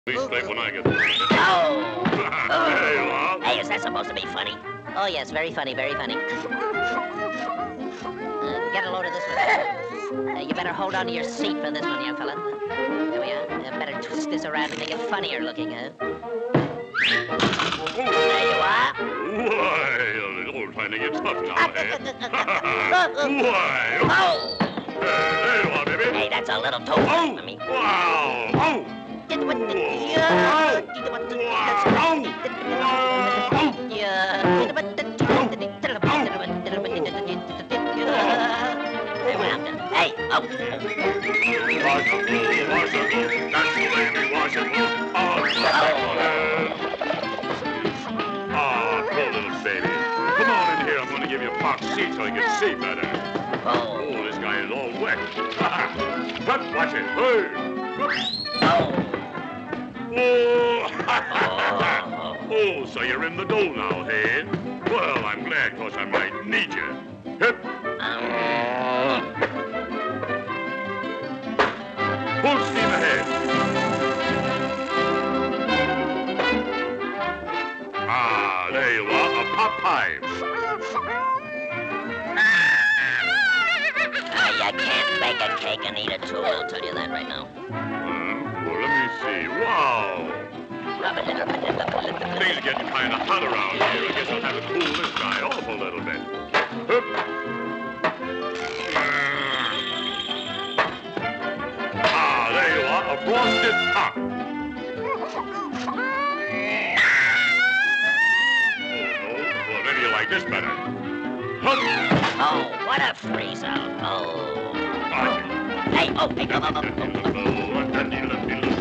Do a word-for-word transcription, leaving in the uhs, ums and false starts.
Please straight when I get there. Oh! There you are. Hey, is that supposed to be funny? Oh, yes, very funny, very funny. Uh, get a load of this one. Uh, you better hold on to your seat for this one, young fella. There we are. Uh, better twist this around to make it funnier looking, huh? There you are. Why, you're trying to get tough now, eh? Why? Oh! There you are, baby. Hey, that's a little too Oh! much for me. Wow! Oh! Get what the... Whoa. Yeah. Oh. Get what the... Wow. Yeah. Get what the... Hey, what happened? Hey, oh! Washable, washable, that's the way we wash it. Oh, oh, poor little baby. Come on in here. I'm going to give you a box seat so you can see better. Oh. Oh, this guy is all wet. But watch it. Hey. Oh. Oh. Oh. Oh, so you're in the dough now, hey? Well, I'm glad, because I might need you. Hip. Full steam ahead. Ah, there you are, a Popeye. Ah, you can't bake a cake and eat it too, I'll tell you that right now. Uh, well, let me see. Wow. Things are getting kind of hot around here. I guess I'll have to cool this guy off a little bit. Hup. Ah, there you are, a frosted top. Oh, no. Well, maybe you like this better. Hup. Oh, what a freeze out. Oh. Ah. Hey, oh, hey, come on, Oh,